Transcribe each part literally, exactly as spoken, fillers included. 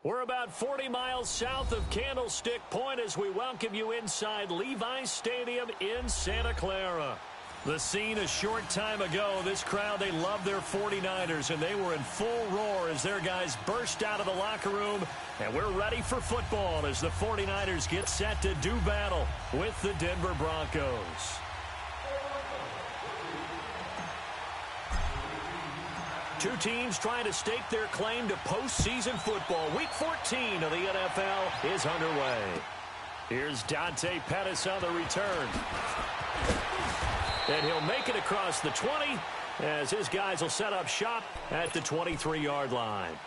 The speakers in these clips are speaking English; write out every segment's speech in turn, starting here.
We're about forty miles south of Candlestick Point as we welcome you inside Levi's Stadium in Santa Clara. The scene a short time ago, this crowd, they love their forty-niners, and they were in full roar as their guys burst out of the locker room. And we're ready for football as the forty-niners get set to do battle with the Denver Broncos. Two teams trying to stake their claim to postseason football. Week fourteen of the N F L is underway. Here's Dante Pettis on the return. And he'll make it across the twenty as his guys will set up shop at the twenty-three yard line.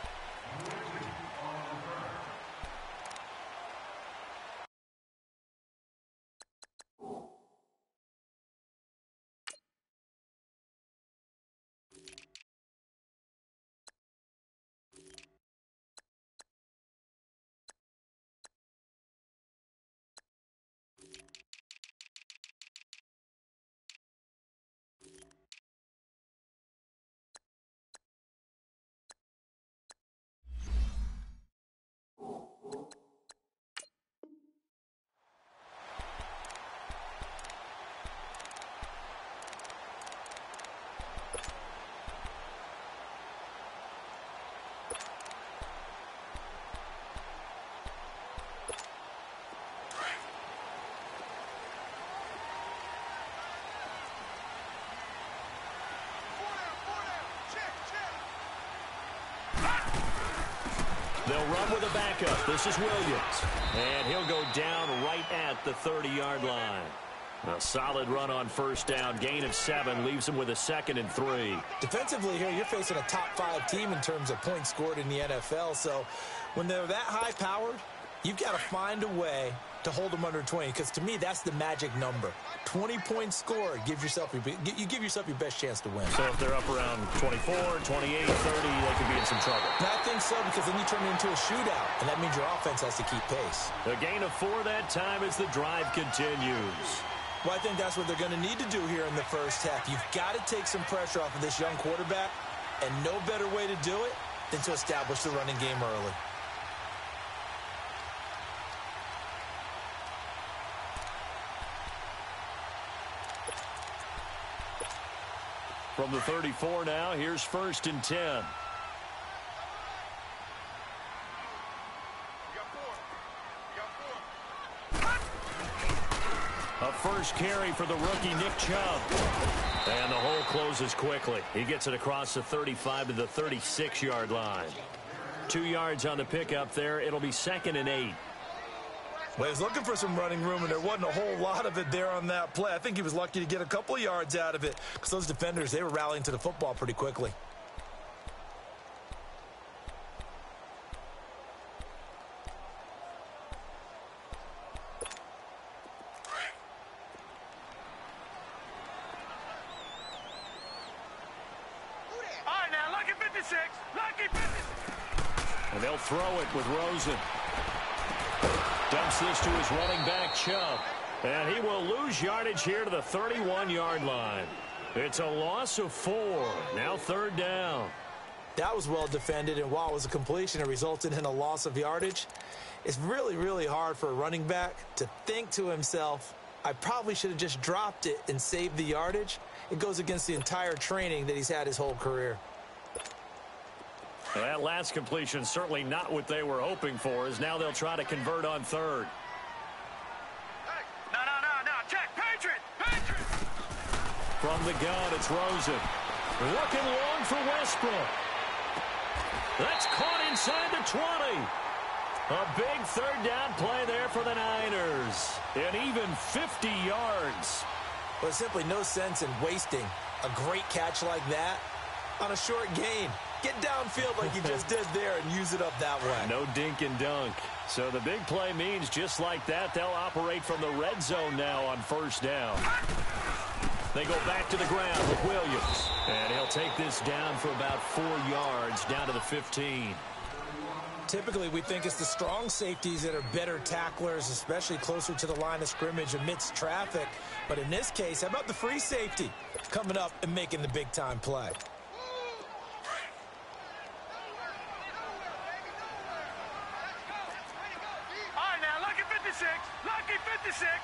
They'll run with a backup. This is Williams. And he'll go down right at the thirty yard line. A solid run on first down. Gain of seven leaves him with a second and three. Defensively here, you're facing a top five team in terms of points scored in the N F L. So when they're that high-powered, you've got to find a way to hold them under twenty, because to me, that's the magic number. twenty points scored gives yourself your, you give yourself your best chance to win. So if they're up around twenty-four, twenty-eight, thirty, they could be in some trouble. And I think so, because then you turn it into a shootout, and that means your offense has to keep pace. A gain of four that time as the drive continues. Well, I think that's what they're going to need to do here in the first half. You've got to take some pressure off of this young quarterback, and no better way to do it than to establish the running game early. From the thirty-four now, here's first and ten. A first carry for the rookie Nick Chubb. And the hole closes quickly. He gets it across the thirty-five to the thirty-six yard line. Two yards on the pickup there. It'll be second and eight. Well, he's looking for some running room, and there wasn't a whole lot of it there on that play. I think he was lucky to get a couple of yards out of it, because those defenders, they were rallying to the football pretty quickly. All right, now, lucky fifty-six. Lucky fifty-six. And they'll throw it with Rosen. Dumps this to his running back, Chubb. And he will lose yardage here to the thirty-one yard line. It's a loss of four. Now third down. That was well defended, and while it was a completion, it resulted in a loss of yardage. It's really, really hard for a running back to think to himself, I probably should have just dropped it and saved the yardage. It goes against the entire training that he's had his whole career. Well, that last completion certainly not what they were hoping for, as now they'll try to convert on third. Hey, no, no, no, no. Check. Patriot. Patriot. From the gun, it's Rosen. Looking long for Westbrook. That's caught inside the twenty. A big third down play there for the Niners. And even fifty yards. Well, there's simply no sense in wasting a great catch like that on a short gain. Get downfield like you just did there and use it up that way. No dink and dunk. So the big play means just like that, they'll operate from the red zone now on first down. They go back to the ground with Williams. And he'll take this down for about four yards down to the fifteen. Typically, we think it's the strong safeties that are better tacklers, especially closer to the line of scrimmage amidst traffic. But in this case, how about the free safety coming up and making the big-time play? fifty-six. Lucky fifty-six.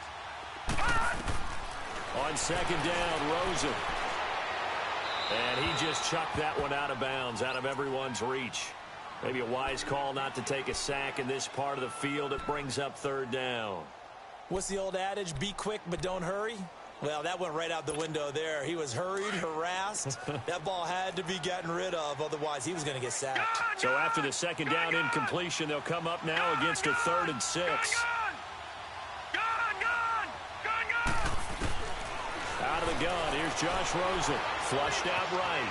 Hot. On second down, Rosen. And he just chucked that one out of bounds, out of everyone's reach. Maybe a wise call not to take a sack in this part of the field. It brings up third down. What's the old adage? Be quick, but don't hurry. Well, that went right out the window there. He was hurried, harassed. That ball had to be gotten rid of, otherwise he was going to get sacked. So after the second down incompletion, they'll come up now against a third and six. Gun, gun, gun, gun. Out of the gun, here's Josh Rosen. Flushed out right.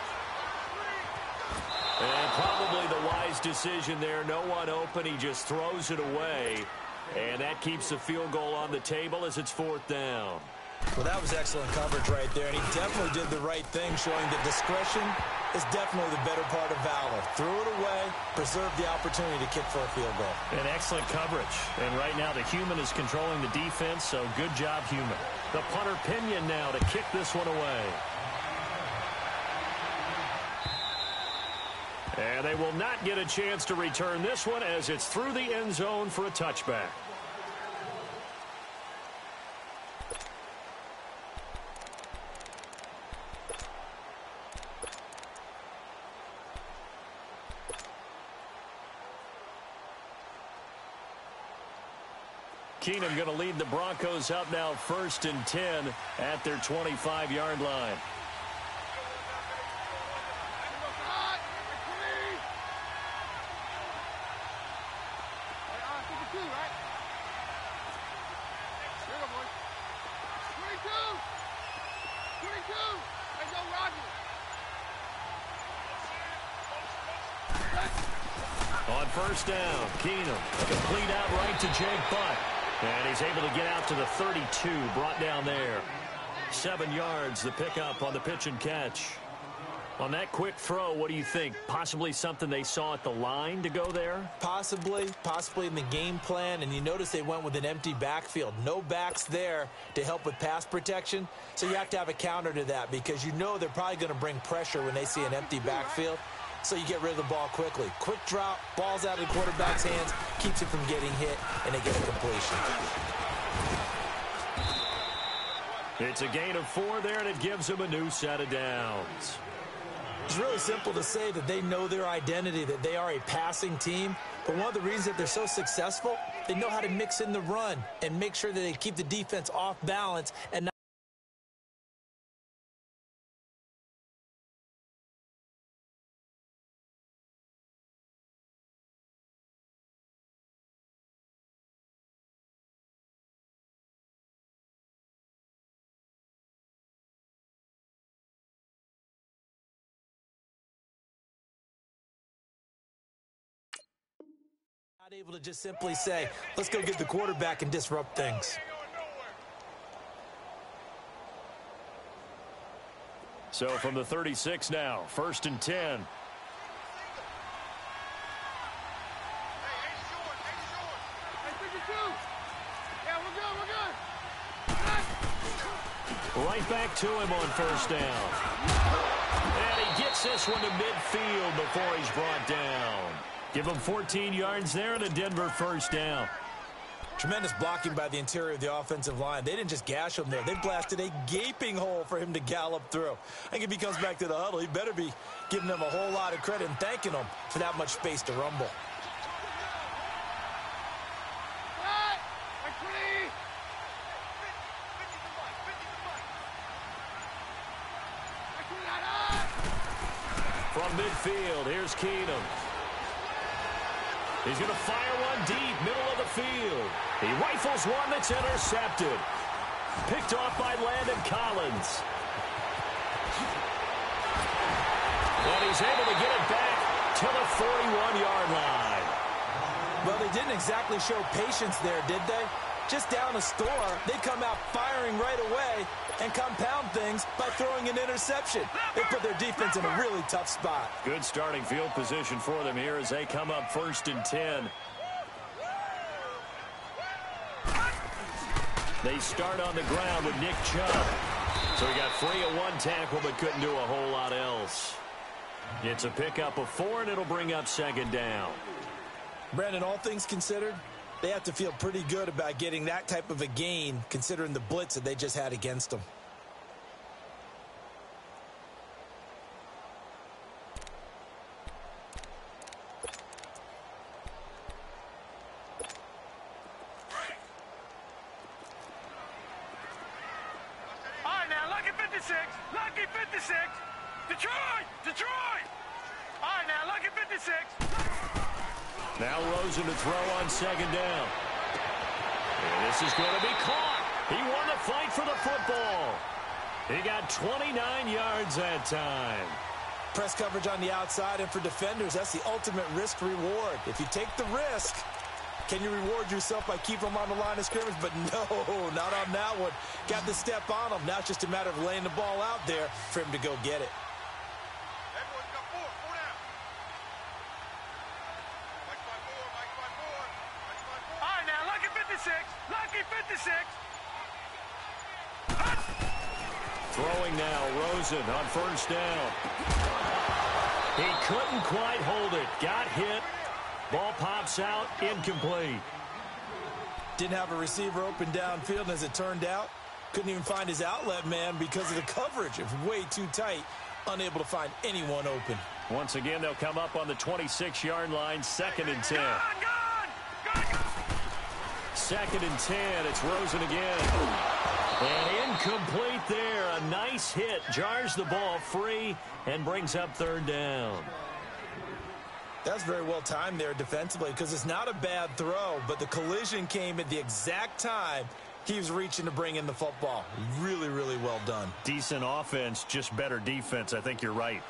And probably the wise decision there. No one open. He just throws it away. And that keeps the field goal on the table as it's fourth down. Well, that was excellent coverage right there, and he definitely did the right thing, showing that discretion is definitely the better part of valor. Threw it away, preserved the opportunity to kick for a field goal. And excellent coverage. And right now the human is controlling the defense, so good job, human. The punter Pinion now to kick this one away. And they will not get a chance to return this one as it's through the end zone for a touchback. Keenum going to lead the Broncos up now first and ten at their twenty-five yard line. On first down, Keenum complete out right to Jake Butt. And he's able to get out to the thirty-two, brought down there. Seven yards, the pickup on the pitch and catch. On that quick throw, what do you think? Possibly something they saw at the line to go there? Possibly, possibly in the game plan. And you notice they went with an empty backfield. No backs there to help with pass protection. So you have to have a counter to that because you know they're probably going to bring pressure when they see an empty backfield. So you get rid of the ball quickly. Quick drop, ball's out of the quarterback's hands, keeps it from getting hit, and they get a completion. It's a gain of four there, and it gives them a new set of downs. It's really simple to say that they know their identity, that they are a passing team. But one of the reasons that they're so successful, they know how to mix in the run and make sure that they keep the defense off balance and not Not able to just simply say, let's go get the quarterback and disrupt things. So from the thirty-six now, first and ten. Right back to him on first down. And he gets this one to midfield before he's brought down. Give him fourteen yards there and a Denver first down. Tremendous blocking by the interior of the offensive line. They didn't just gash him there. They blasted a gaping hole for him to gallop through. I think if he comes back to the huddle, he better be giving them a whole lot of credit and thanking them for that much space to rumble. From midfield, here's Keenum. He's going to fire one deep, middle of the field. He rifles one that's intercepted. Picked off by Landon Collins. And he's able to get it back to the forty-one yard line. Well, they didn't exactly show patience there, did they? Just down a score, they come out firing right away and compound things by throwing an interception. They put their defense in a really tough spot. Good starting field position for them here as they come up first and ten. They start on the ground with Nick Chubb. So he got free of one tackle but couldn't do a whole lot else. It's a pickup of four, and it'll bring up second down. Brandon, all things considered, They have to feel pretty good about getting that type of a gain, considering the blitz that they just had against them. All right, now, lucky fifty-six. Lucky fifty-six. Detroit! Detroit! All right, now, lucky fifty-six. Now Rosen to throw on second down. And this is going to be caught. He won the fight for the football. He got twenty-nine yards that time. Press coverage on the outside, and for defenders, that's the ultimate risk reward. If you take the risk, can you reward yourself by keeping them on the line of scrimmage? But no, not on that one. Got the step on them. Now it's just a matter of laying the ball out there for him to go get it. Everyone's got four. Four down. Mike's by four. Mike's by four. Mike's by four. All right, now, lucky fifty-six. Lucky fifty-six. Throwing now, Rosen on first down. He couldn't quite hold it. Got hit. Ball pops out, incomplete. Didn't have a receiver open downfield, and as it turned out, couldn't even find his outlet man because of the coverage. It was way too tight, unable to find anyone open. Once again, they'll come up on the twenty-six-yard line, second and ten. Gone, gone, gone, gone. Second and ten, it's Rosen again. And incomplete there. A nice hit. Jars the ball free and brings up third down. That's very well timed there defensively because it's not a bad throw, but the collision came at the exact time he was reaching to bring in the football. Really, really well done. Decent offense, just better defense. I think you're right.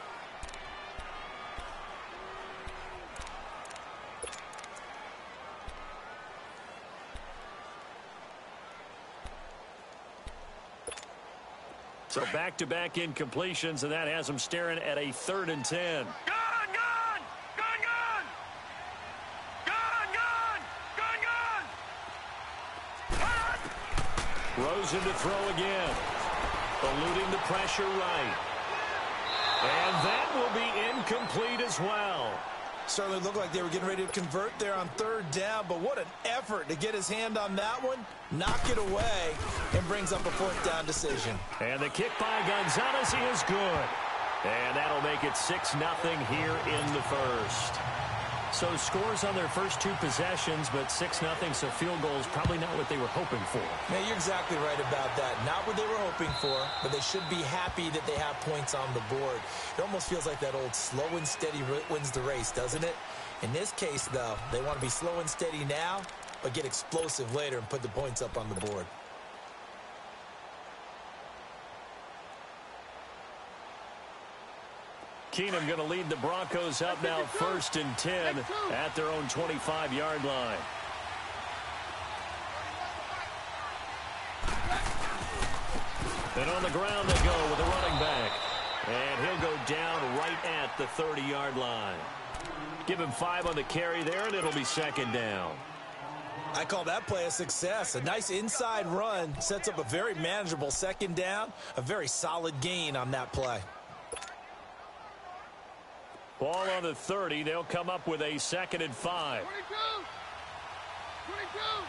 So back-to-back incompletions, and that has them staring at a third and ten. Gone, gone, gone, gone. Gone, gone, gone, gone. Rosen to throw again. Eluding the pressure right. And that will be incomplete as well. Certainly looked like they were getting ready to convert there on third down, but what an effort to get his hand on that one, knock it away, and brings up a fourth down decision. And the kick by Gonzalez is good. And that'll make it six nothing here in the first. So scores on their first two possessions, but six nothing, so field goals probably not what they were hoping for. Man, you're exactly right about that. Not what they were hoping for, but they should be happy that they have points on the board. It almost feels like that old slow and steady wins the race, doesn't it? In this case, though, they want to be slow and steady now, but get explosive later and put the points up on the board. Keenum going to lead the Broncos up now first and ten at their own twenty-five-yard line. And on the ground they go with the running back. And he'll go down right at the thirty-yard line. Give him five on the carry there, and it'll be second down. I call that play a success. A nice inside run sets up a very manageable second down, a very solid gain on that play. Ball on the thirty. They'll come up with a second and five. twenty-two. twenty-two.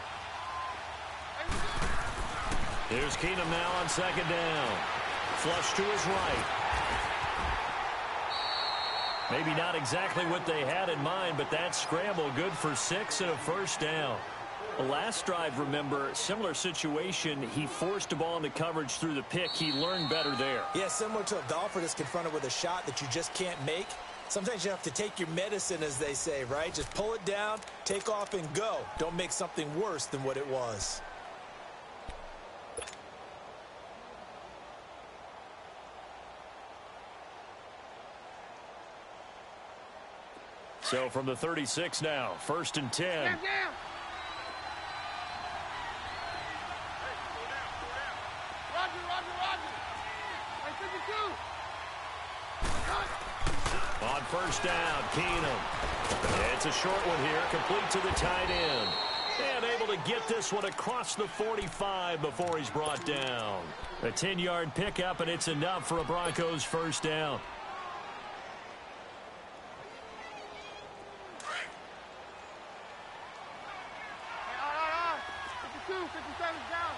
Here's Keenum now on second down. Flush to his right. Maybe not exactly what they had in mind, but that scramble good for six and a first down. The last drive, remember, similar situation. He forced the ball into coverage through the pick. He learned better there. Yeah, similar to a golfer that's confronted with a shot that you just can't make. Sometimes you have to take your medicine, as they say, right? Just pull it down, take off, and go. Don't make something worse than what it was. So from the thirty-six now, first and ten. Down, down. Roger, Roger, Roger. Like fifty-two. On first down, Keenum. It's a short one here, complete to the tight end. And able to get this one across the forty-five before he's brought down. A ten-yard pickup, and it's enough for a Broncos first down. fifty-seven's down.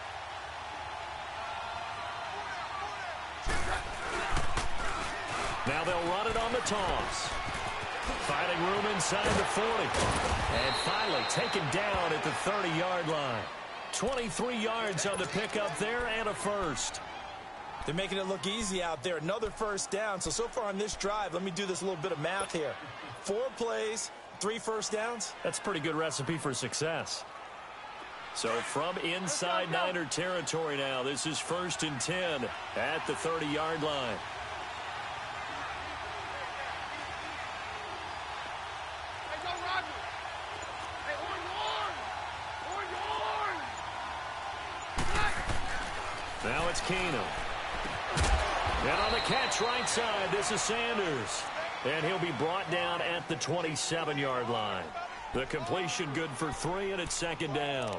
Now they'll run it on the toss. Finding room inside the forty. And finally taken down at the thirty-yard line. twenty-three yards on the pickup there and a first. They're making it look easy out there. Another first down. So, so far on this drive, let me do this little bit of math here. Four plays, three first downs. That's a pretty good recipe for success. So from inside Niner territory now, this is first and ten at the thirty-yard line. Now it's Keenum. And on the catch right side, this is Sanders. And he'll be brought down at the twenty-seven-yard line. The completion good for three, and it's second down.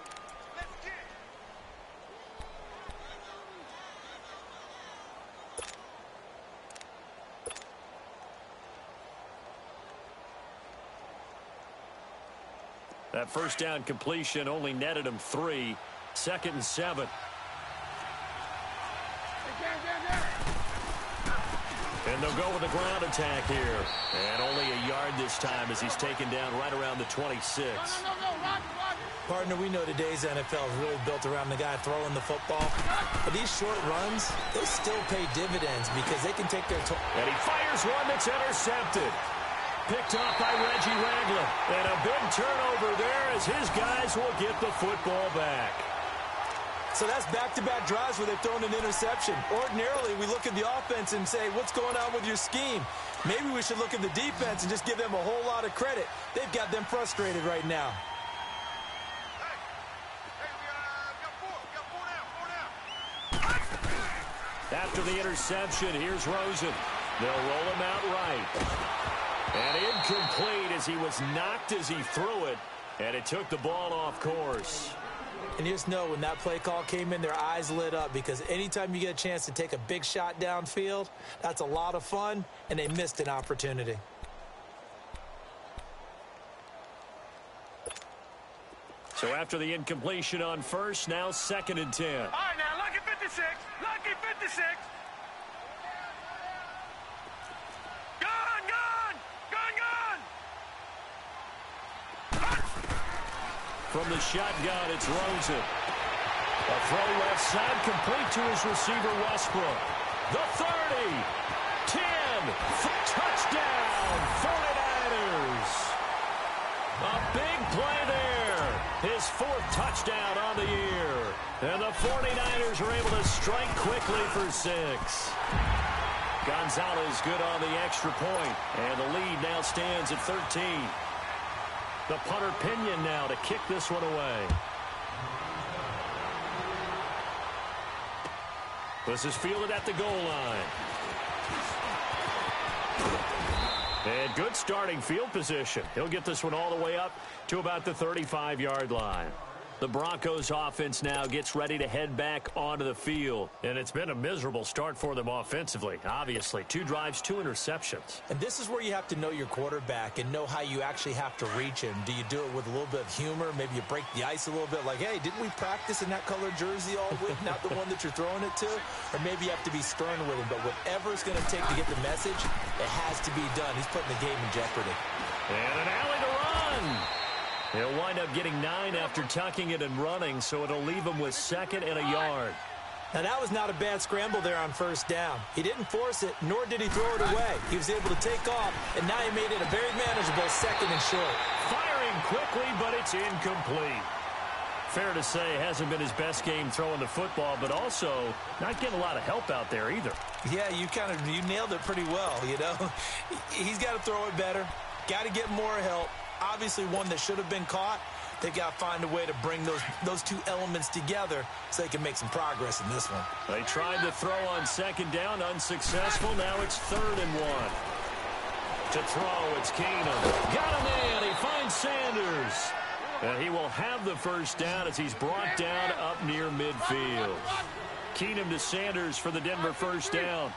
That first down completion only netted him three. Second and seven. And they'll go with a ground attack here. And only a yard this time as he's taken down right around the twenty-six. No, no, no, run, run. Partner, we know today's N F L is really built around the guy throwing the football. But these short runs, they still pay dividends because they can take their... And he fires one that's intercepted. Picked up by Reggie Ragland. And a big turnover there as his guys will get the football back. So that's back-to-back drives where they've thrown an interception. Ordinarily, we look at the offense and say, what's going on with your scheme? Maybe we should look at the defense and just give them a whole lot of credit. They've got them frustrated right now. After the interception, here's Rosen. They'll roll him out right. And incomplete as he was knocked as he threw it. And it took the ball off course. And you just know when that play call came in, their eyes lit up because anytime you get a chance to take a big shot downfield, that's a lot of fun, and they missed an opportunity. So after the incompletion on first, now second and ten. All right, now, lucky fifty-six. Lucky fifty-six. Gun, gun, gun, gun. From the shotgun, it's Rosen. A throw left side, complete to his receiver, Westbrook. The thirty, ten, touchdown, forty-niners. A big play there. His fourth touchdown on the year. And the forty-niners are able to strike quickly for six. Gonzalez good on the extra point, and the lead now stands at thirteen. The punter Pinion now to kick this one away. This is fielded at the goal line. And good starting field position. He'll get this one all the way up to about the thirty-five-yard line. The Broncos offense now gets ready to head back onto the field. And it's been a miserable start for them offensively, obviously. Two drives, two interceptions. And this is where you have to know your quarterback and know how you actually have to reach him. Do you do it with a little bit of humor? Maybe you break the ice a little bit like, hey, didn't we practice in that colored jersey all week, not the one that you're throwing it to? Or maybe you have to be stern with him. But whatever it's going to take to get the message, it has to be done. He's putting the game in jeopardy. And an alley to run. He'll wind up getting nine after tucking it and running, so it'll leave him with second and a yard. Now, that was not a bad scramble there on first down. He didn't force it, nor did he throw it away. He was able to take off, and now he made it a very manageable second and short. Firing quickly, but it's incomplete. Fair to say, hasn't been his best game throwing the football, but also not getting a lot of help out there either. Yeah, you kind of you nailed it pretty well, you know. He's got to throw it better, got to get more help. Obviously one that should have been caught. They got to find a way to bring those those two elements together so they can make some progress in this one. They tried to throw on second down, unsuccessful. Now it's third and one. To throw, it's Keenum. Got him in. He finds Sanders. And he will have the first down as he's brought down up near midfield. Keenum to Sanders for the Denver first down.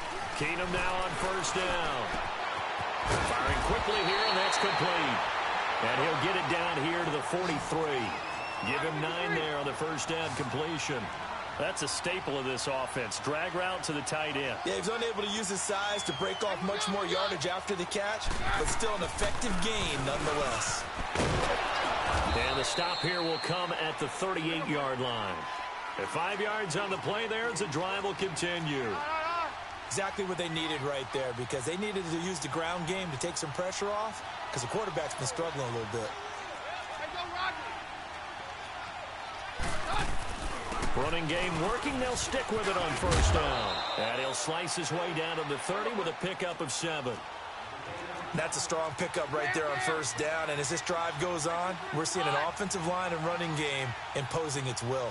Keenum now on first down. Firing quickly here, and that's complete. And he'll get it down here to the forty-three. Give him nine there on the first down completion. That's a staple of this offense. Drag route to the tight end. Yeah, he's unable to use his size to break off much more yardage after the catch, but still an effective gain nonetheless. And the stop here will come at the thirty-eight-yard line. At five yards on the play there, the drive will continue. Exactly what they needed right there, because they needed to use the ground game to take some pressure off, because the quarterback's been struggling a little bit. Running game working. They'll stick with it on first down. And he'll slice his way down to the thirty with a pickup of seven. That's a strong pickup right there on first down. And as this drive goes on, we're seeing an offensive line and running game imposing its will.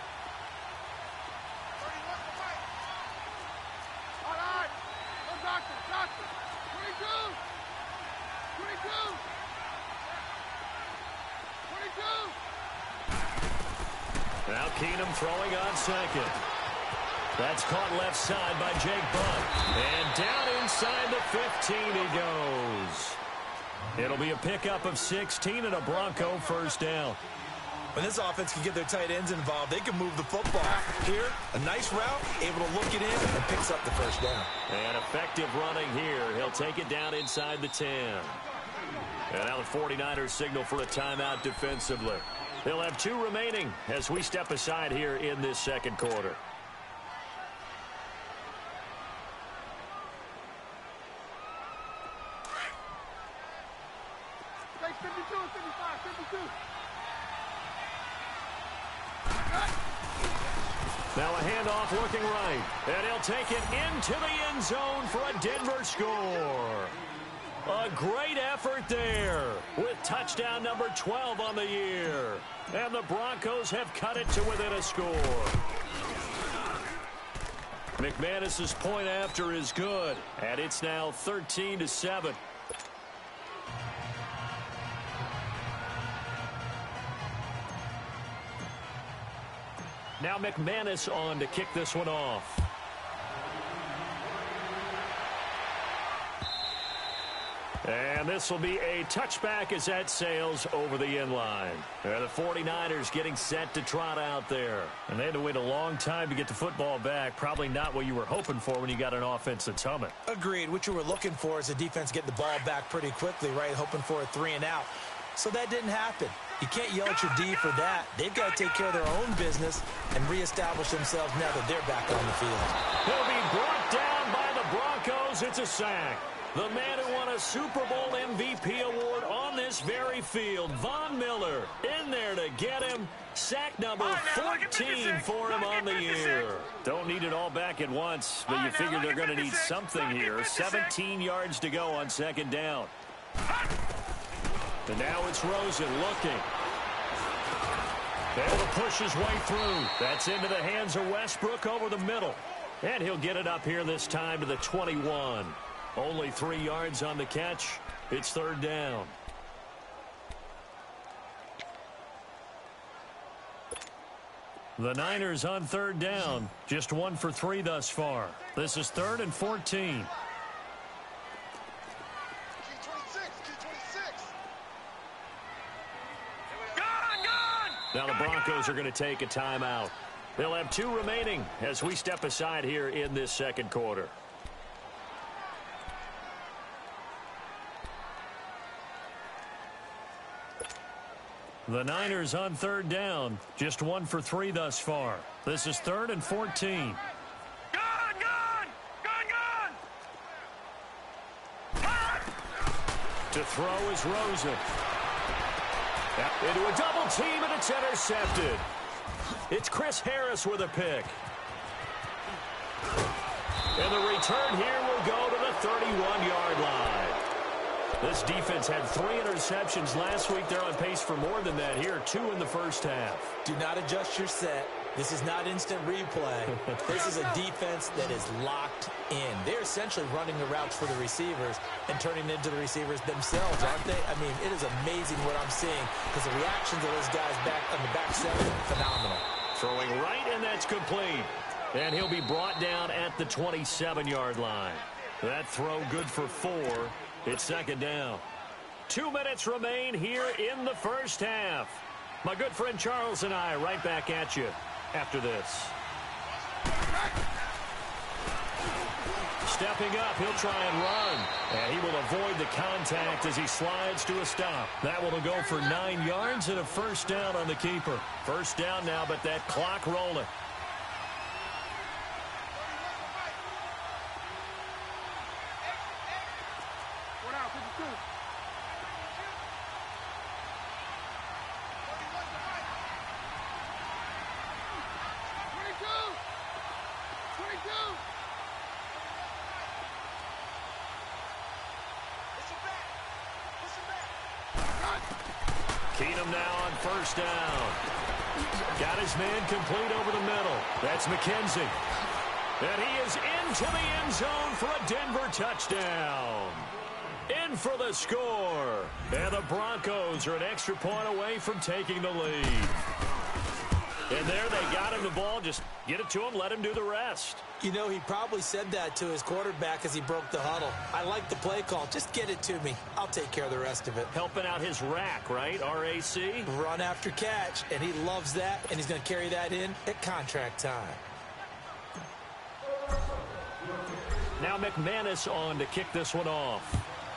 Now Keenum throwing on second. That's caught left side by Jake Butt. And down inside the fifteen he goes. It'll be a pickup of sixteen and a Bronco first down. When this offense can get their tight ends involved, they can move the football. Here, a nice route, able to look it in, and picks up the first down. And effective running here. He'll take it down inside the ten. And now the forty-niners signal for a timeout defensively. They'll have two remaining as we step aside here in this second quarter. Now a handoff looking right. And he'll take it into the end zone for a Denver score. A great effort there with touchdown number twelve on the year. And the Broncos have cut it to within a score. McManus's point after is good. And it's now thirteen to seven. Now McManus on to kick this one off. And this will be a touchback as that sails over the end line. And the forty-niners getting set to trot out there. And they had to wait a long time to get the football back. Probably not what you were hoping for when you got an offense that's humming. Agreed. What you were looking for is the defense getting the ball back pretty quickly, right? Hoping for a three and out. So that didn't happen. You can't yell at your D for that. They've got to take care of their own business and reestablish themselves now that they're back on the field. He'll be brought down by the Broncos. It's a sack. The man who won a Super Bowl M V P award on this very field, Von Miller, in there to get him. Sack number fourteen for him on the year. Don't need it all back at once, but you figure they're going to need something here. seventeen yards to go on second down. And now it's Rosen looking. Able to push his way through. That's into the hands of Westbrook over the middle. And he'll get it up here this time to the twenty-one. Only three yards on the catch. It's third down. The Niners on third down. Just one for three thus far. This is third and fourteen. Now the Broncos are going to take a timeout. They'll have two remaining as we step aside here in this second quarter. The Niners on third down. Just one for three thus far. This is third and fourteen. Gone, gone! Gone, gone! To throw is Rosen. Into a double team, and it's intercepted. It's Chris Harris with a pick. And the return here will go to the thirty-one-yard line. This defense had three interceptions last week. They're on pace for more than that here. Two in the first half. Do not adjust your set. This is not instant replay. This is a defense that is locked in. They're essentially running the routes for the receivers and turning into the receivers themselves, aren't they? I mean, it is amazing what I'm seeing because the reactions of those guys back on the back seven, phenomenal. Throwing right, and that's complete. And he'll be brought down at the twenty-seven-yard line. That throw good for four. It's second down. Two minutes remain here in the first half. My good friend Charles and I right back at you after this. Stepping up, he'll try and run. And he will avoid the contact as he slides to a stop. That will go for nine yards and a first down on the keeper. First down now, but that clock rolling. Keenum now on first down. Got his man complete over the middle. That's McKenzie. And he is into the end zone for a Denver touchdown. In for the score. And the Broncos are an extra point away from taking the lead. And there they got him the ball. Just get it to him, let him do the rest. You know, he probably said that to his quarterback as he broke the huddle. I like the play call. Just get it to me. I'll take care of the rest of it. Helping out his rack, right? R A C? Run after catch, and he loves that, and he's going to carry that in at contract time. Now McManus on to kick this one off.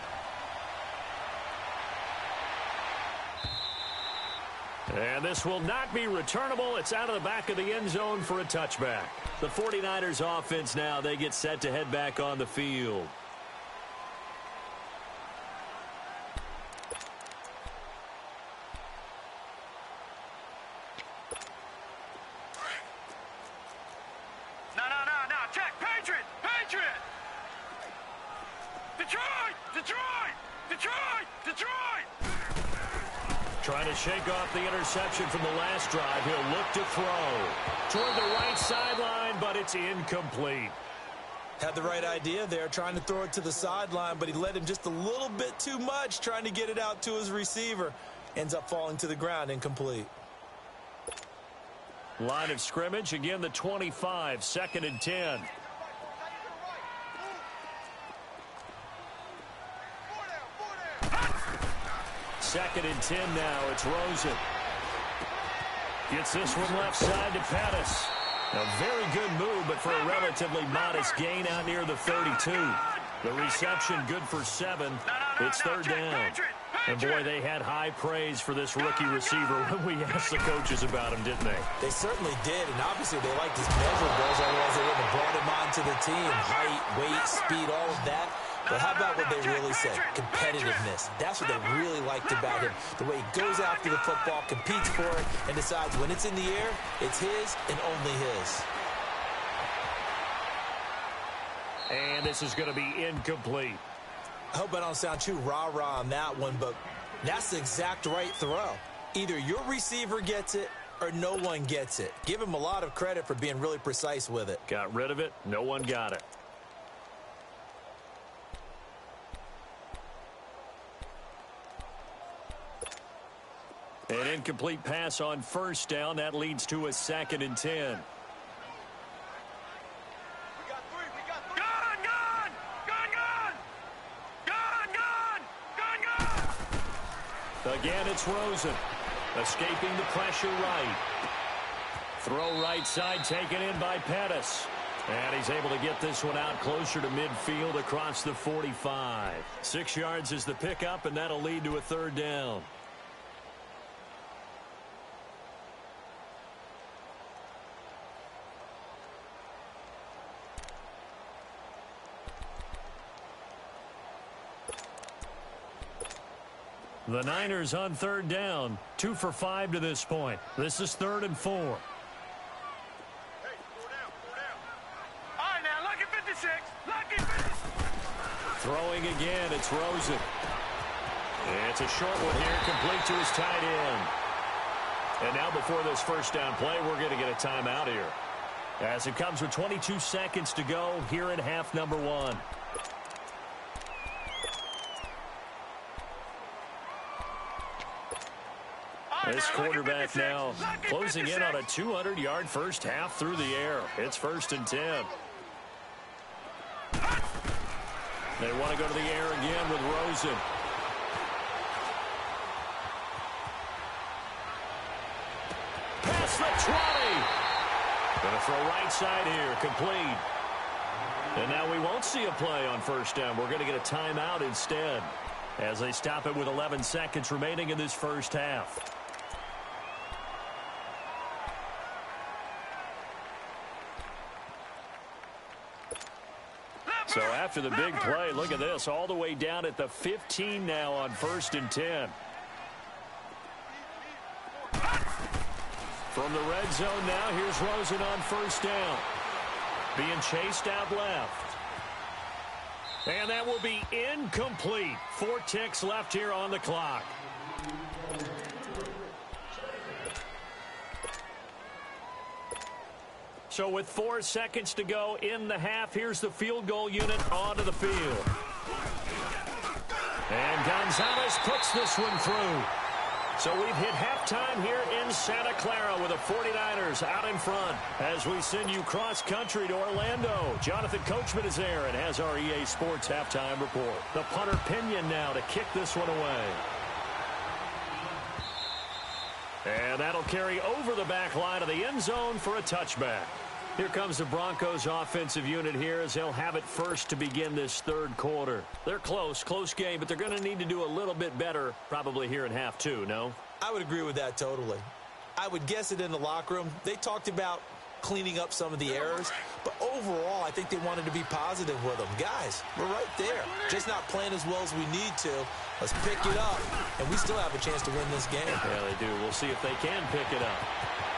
And this will not be returnable. It's out of the back of the end zone for a touchback. The forty-niners offense now, they get set to head back on the field. No, no, no, no. Check. Patriot. Patriot. Detroit. Detroit. Detroit. Detroit. Trying to shake off the interception from the last drive. He'll look to throw toward the right sideline, but it's incomplete. Had the right idea there, trying to throw it to the sideline, but he led him just a little bit too much, trying to get it out to his receiver. Ends up falling to the ground, incomplete. Line of scrimmage, again the twenty-five, second and ten. Second and ten now. It's Rosen. Gets this one left side to Pettis. A very good move, but for a relatively modest gain out near the thirty-two. The reception good for seven. It's third down. And boy, they had high praise for this rookie receiver when we asked the coaches about him, didn't they? They certainly did, and obviously they liked his measurables, otherwise they wouldn't have brought him onto the team. Height, weight, speed, all of that. But how about what they really said? Competitiveness. That's what they really liked about him. The way he goes after the football, competes for it, and decides when it's in the air, it's his and only his. And this is going to be incomplete. I hope I don't sound too rah-rah on that one, but that's the exact right throw. Either your receiver gets it or no one gets it. Give him a lot of credit for being really precise with it. Got rid of it. No one got it. An incomplete pass on first down. That leads to a second and ten. Again, it's Rosen. Escaping the pressure right. Throw right side taken in by Pettis. And he's able to get this one out closer to midfield across the forty-five. Six yards is the pickup, and that'll lead to a third down. The Niners on third down. Two for five to this point. This is third and four. Hey, four down, four down. All right, now, lucky fifty-six. Lucky fifty-six. Throwing again, it's Rosen. It's a short one here, complete to his tight end. And now before this first down play, we're going to get a timeout here. As it comes with twenty-two seconds to go here in half number one. This quarterback now closing in on a two hundred yard first half through the air. It's first and ten. They want to go to the air again with Rosen. across the twenty. Gonna throw right side here, complete. And now we won't see a play on first down. We're going to get a timeout instead as they stop it with eleven seconds remaining in this first half. So after the big play, look at this, all the way down at the fifteen now on first and ten. From the red zone now, here's Rosen on first down. Being chased out left. And that will be incomplete. Four ticks left here on the clock. So with four seconds to go in the half, here's the field goal unit onto the field. And Gonzalez puts this one through. So we've hit halftime here in Santa Clara with the forty-niners out in front as we send you cross-country to Orlando. Jonathan Coachman is there and has our E A Sports halftime report. The punter Pinion now to kick this one away. And that'll carry over the back line of the end zone for a touchback. Here comes the Broncos offensive unit here as they'll have it first to begin this third quarter. They're close, close game, but they're going to need to do a little bit better probably here in half two, no? I would agree with that totally. I would guess it in the locker room. They talked about cleaning up some of the errors, but overall I think they wanted to be positive with them. Guys, we're right there. Just not playing as well as we need to. Let's pick it up, and we still have a chance to win this game. Yeah, they do. We'll see if they can pick it up.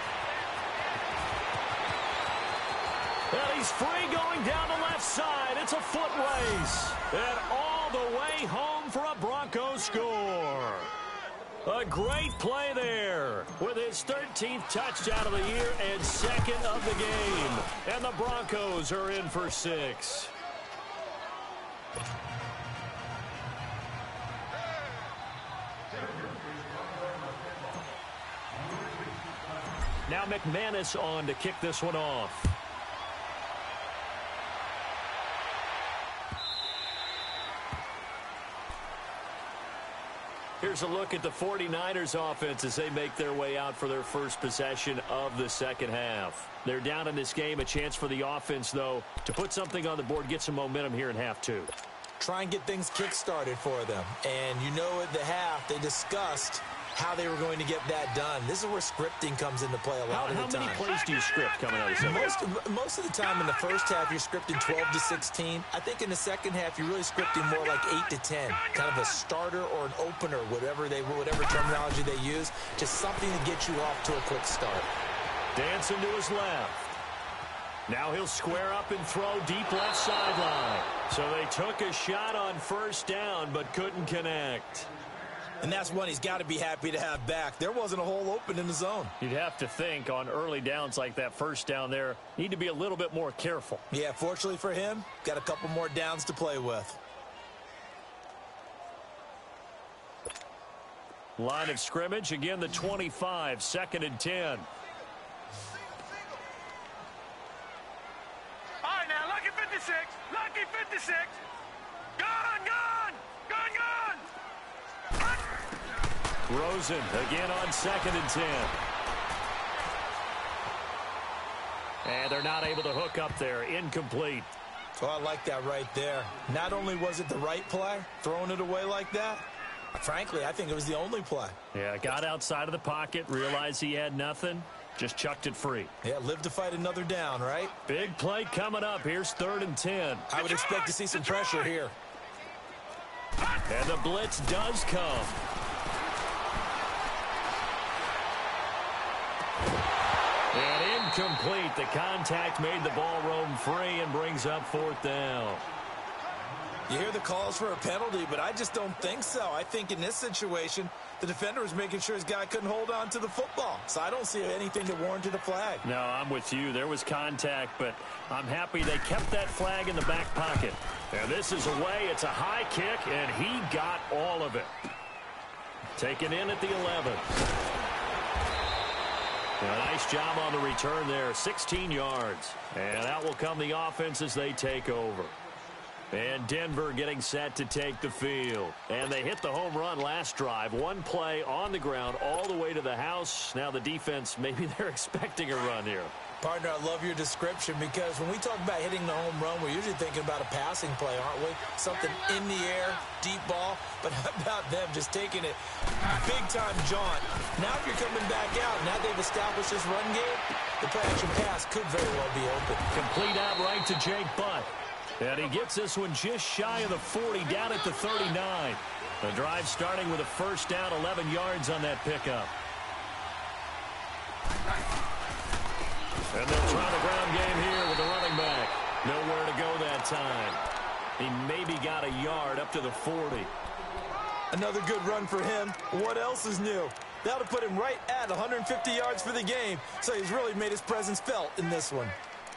And he's free going down the left side. It's a foot race. And all the way home for a Broncos score. A great play there with his thirteenth touchdown of the year and second of the game. And the Broncos are in for six. Now McManus on to kick this one off. Here's a look at the forty-niners offense as they make their way out for their first possession of the second half. They're down in this game. A chance for the offense, though, to put something on the board, get some momentum here in half two. Try and get things kick-started for them. And you know at the half they discussed how they were going to get that done. This is where scripting comes into play a lot how, of the time. How many plays do you script coming out of the most, of, most of the time in the first half, you're scripting twelve to sixteen. I think in the second half, you're really scripting more like eight to ten. Kind of a starter or an opener, whatever they, whatever terminology they use. Just something to get you off to a quick start. Dancing to his left. Now he'll square up and throw deep left sideline. So they took a shot on first down, but couldn't connect. And that's one he's got to be happy to have back. There wasn't a hole open in the zone. You'd have to think on early downs like that first down there, need to be a little bit more careful. Yeah, fortunately for him, got a couple more downs to play with. Line of scrimmage, again the twenty-five, second and ten. All right, now, lucky fifty-six, lucky fifty-six. Gone, gone, gone, gone. Rosen again on second and ten. And they're not able to hook up there. Incomplete. Oh, I like that right there. Not only was it the right play, throwing it away like that, frankly, I think it was the only play. Yeah, got outside of the pocket, realized he had nothing, just chucked it free. Yeah, live to fight another down, right? Big play coming up. Here's third and ten. I would expect to see some pressure here. And the blitz does come. And incomplete. The contact made the ball roam free and brings up fourth down. You hear the calls for a penalty, but I just don't think so. I think in this situation, the defender was making sure his guy couldn't hold on to the football. So I don't see anything that warranted a flag. No, I'm with you. There was contact, but I'm happy they kept that flag in the back pocket. And this is away. It's a high kick, and he got all of it. Taken in at the eleven. A nice job on the return there, sixteen yards. And that will come the offense as they take over. And Denver getting set to take the field. And they hit the home run last drive. One play on the ground all the way to the house. Now the defense, maybe they're expecting a run here. Partner, I love your description because when we talk about hitting the home run, we're usually thinking about a passing play, aren't we? Something in the air, deep ball. But how about them just taking it big-time jaunt? Now if you're coming back out, now they've established this run game, the play-action pass could very well be open. Complete out right to Jake Butt. And he gets this one just shy of the forty, down at the thirty-nine. The drive starting with a first down, eleven yards on that pickup. And they'll try the ground game here with the running back. Nowhere to go that time. He maybe got a yard up to the forty. Another good run for him. What else is new? That'll put him right at one hundred fifty yards for the game. So he's really made his presence felt in this one.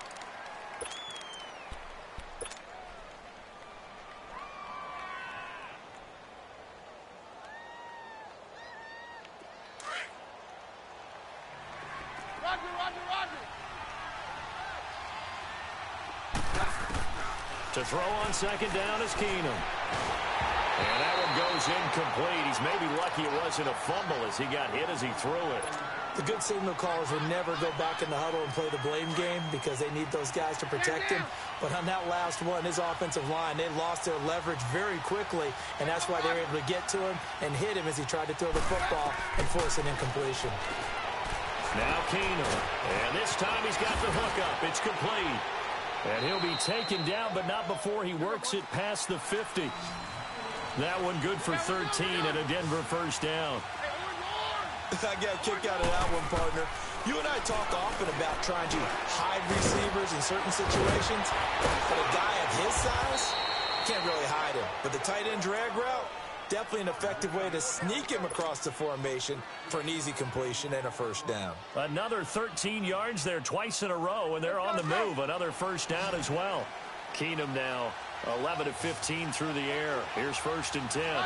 To throw on second down is Keenum. And that one goes incomplete. He's maybe lucky it wasn't a fumble as he got hit as he threw it. The good signal callers would never go back in the huddle and play the blame game because they need those guys to protect him. But on that last one, his offensive line, they lost their leverage very quickly, and that's why they were able to get to him and hit him as he tried to throw the football and force an incompletion. Now Keenum. And this time he's got the hook up. It's complete. And he'll be taken down, but not before he works it past the fifty. That one good for thirteen and a Denver first down. I got a kick out of that one, partner. You and I talk often about trying to hide receivers in certain situations, but a guy of his size, can't really hide him. But the tight end drag route, definitely an effective way to sneak him across the formation for an easy completion and a first down. Another thirteen yards there twice in a row, and they're on the move. Another first down as well. Keenum now eleven of fifteen through the air. Here's first and ten.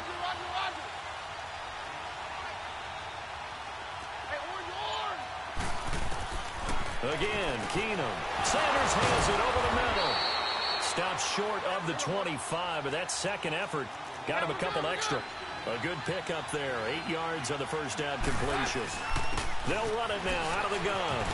Again, Keenum. Sanders has it over the middle. Stops short of the twenty-five, but that second effort got him a couple extra. A good pickup there. Eight yards on the first down completion. They'll run it now out of the gun.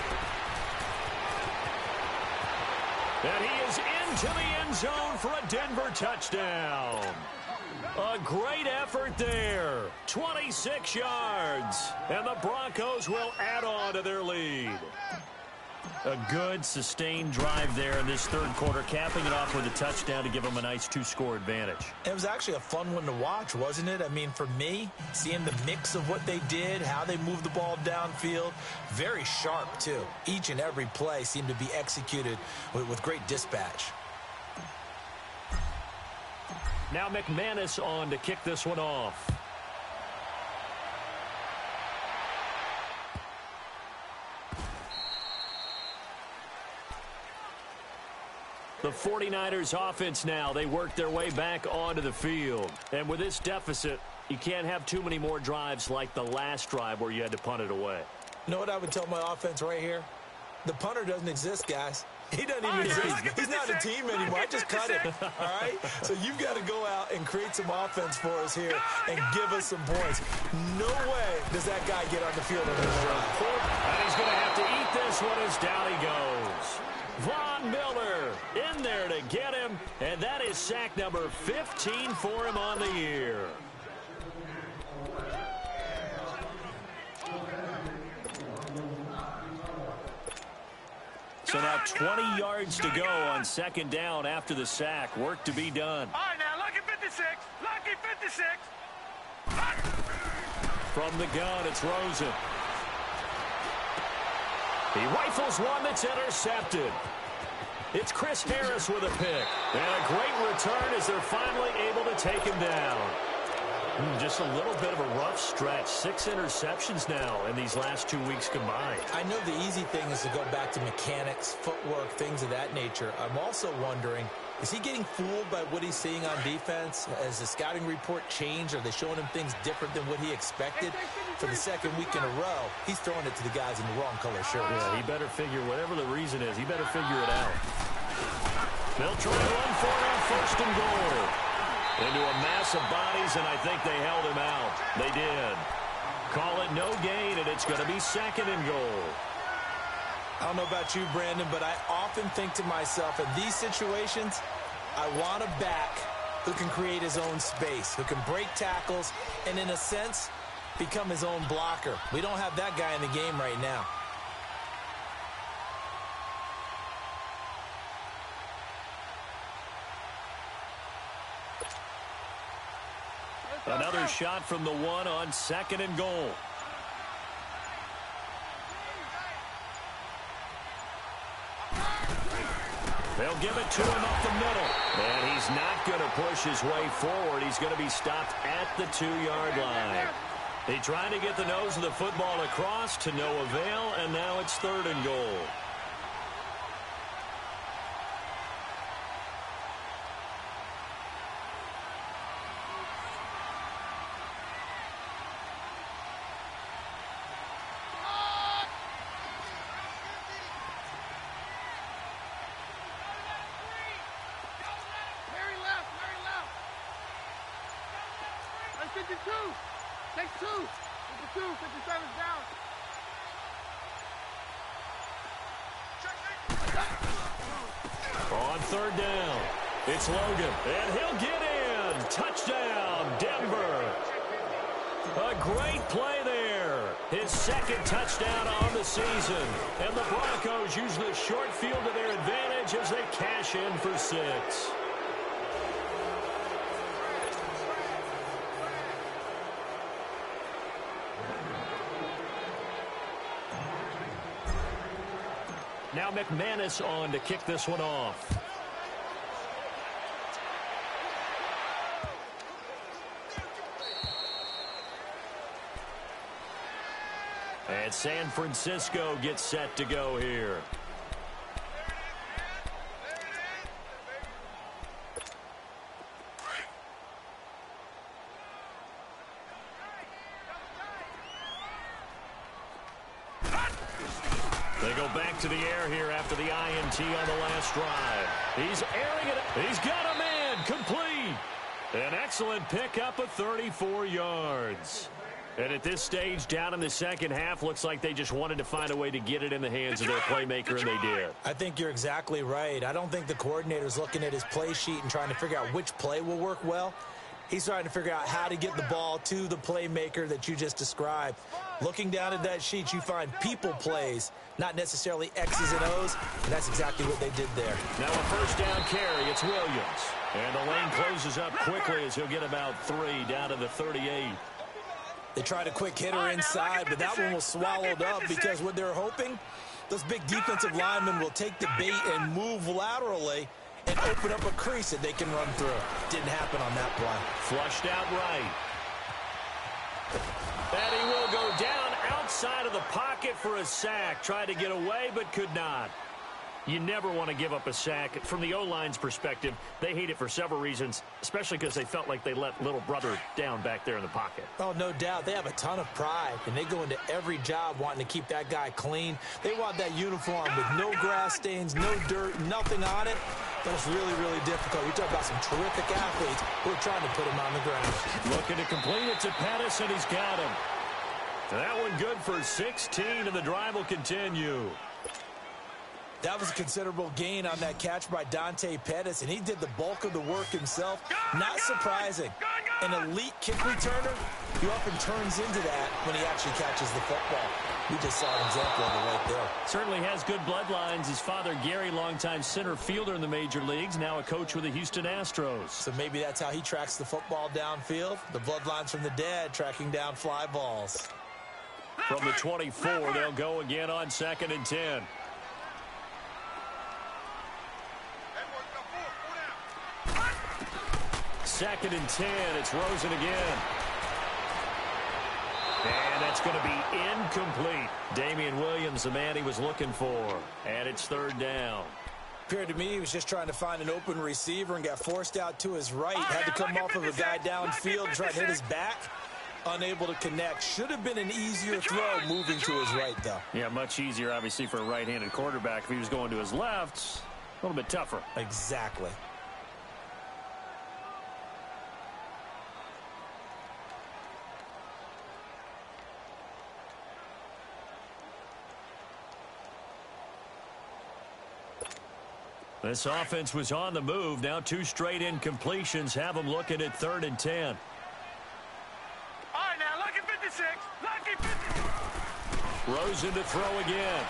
And he is into the end zone for a Denver touchdown. A great effort there. twenty-six yards. And the Broncos will add on to their lead. A good, sustained drive there in this third quarter, capping it off with a touchdown to give them a nice two-score advantage. It was actually a fun one to watch, wasn't it? I mean, for me, seeing the mix of what they did, how they moved the ball downfield, very sharp, too. Each and every play seemed to be executed with, with great dispatch. Now McManus on to kick this one off. The forty-niners offense now, they work their way back onto the field. And with this deficit, you can't have too many more drives like the last drive where you had to punt it away. You know what I would tell my offense right here? The punter doesn't exist, guys. He doesn't even exist. He's not a team anymore. I just cut it, all right? So you've got to go out and create some offense for us here and give us some points. No way does that guy get on the field on this drive. And he's going to have to eat this one as down he goes. Von Miller in there to get him, and that is sack number fifteen for him on the year. So now twenty yards to go on second down after the sack. Work to be done. All right, now, lucky fifty-six. Lucky fifty-six. From the gun, it's Rosen. He rifles one that's intercepted. It's Chris Harris with a pick. And a great return as they're finally able to take him down. Just a little bit of a rough stretch. Six interceptions now in these last two weeks combined. I know the easy thing is to go back to mechanics, footwork, things of that nature. I'm also wondering, is he getting fooled by what he's seeing on defense? Has the scouting report changed? Are they showing him things different than what he expected? For the second week in a row, he's throwing it to the guys in the wrong color shirts. Yeah, he better figure, whatever the reason is, he better figure it out. They'll try to run for it first and goal. Into a mass of bodies, and I think they held him out. They did. Call it no gain, and it's going to be second and goal. I don't know about you, Brandon, but I often think to myself, in these situations, I want a back who can create his own space, who can break tackles, and in a sense, become his own blocker. We don't have that guy in the game right now. Another shot from the one on second and goal. They'll give it to him up the middle. And he's not going to push his way forward. He's going to be stopped at the two-yard line. They tried to get the nose of the football across to no avail, and now it's third and goal. fifty-two. Take two. fifty-two. fifty-seven's down. On third down, it's Logan, and he'll get in. Touchdown, Denver. A great play there. His second touchdown on the season. And the Broncos use the short field to their advantage as they cash in for six. Now McManus on to kick this one off. And San Francisco gets set to go here. They go back to the air here after the I N T on the last drive. He's airing it. He's got a man complete. An excellent pickup of thirty-four yards. And at this stage, down in the second half, looks like they just wanted to find a way to get it in the hands of their playmaker, and they did. I think you're exactly right. I don't think the coordinator's looking at his play sheet and trying to figure out which play will work well. He's trying to figure out how to get the ball to the playmaker that you just described. Looking down at that sheet, you find people plays, not necessarily X's and O's, and that's exactly what they did there. Now a first down carry, it's Williams. And the lane closes up quickly as he'll get about three down to the thirty-eight. They tried a quick hitter inside, but that one was swallowed up because what they're hoping, those big defensive linemen will take the bait and move laterally and open up a crease that they can run through. Didn't happen on that play. Flushed out right. And he will go down outside of the pocket for a sack. Tried to get away, but could not. You never want to give up a sack. From the O-line's perspective, they hate it for several reasons, especially because they felt like they let little brother down back there in the pocket. Oh, no doubt. They have a ton of pride, and they go into every job wanting to keep that guy clean. They want that uniform with no grass stains, no dirt, nothing on it. But it's really, really difficult. We talk about some terrific athletes who are trying to put him on the ground. Looking to complete it to Pettis, and he's got him. That one good for sixteen, and the drive will continue. That was a considerable gain on that catch by Dante Pettis, and he did the bulk of the work himself. Not surprising. An elite kick returner, he often turns into that when he actually catches the football. We just saw an example of it right there. Certainly has good bloodlines. His father, Gary, longtime center fielder in the major leagues, now a coach with the Houston Astros. So maybe that's how he tracks the football downfield. The bloodlines from the dad tracking down fly balls. From the twenty-four, they'll go again on second and ten. Second and ten, it's Rosen again. And that's going to be incomplete. Damian Williams, the man he was looking for. And it's third down. Appeared to me he was just trying to find an open receiver and got forced out to his right. Had to come off of a guy downfield and try to hit his back. Unable to connect. Should have been an easier throw moving to his right, though. Yeah, much easier, obviously, for a right-handed quarterback. If he was going to his left, a little bit tougher. Exactly. This offense was on the move. Now two straight incompletions have them looking at third and ten. All right, now, lucky fifty-six. Lucky fifty-six. Rosen to throw again.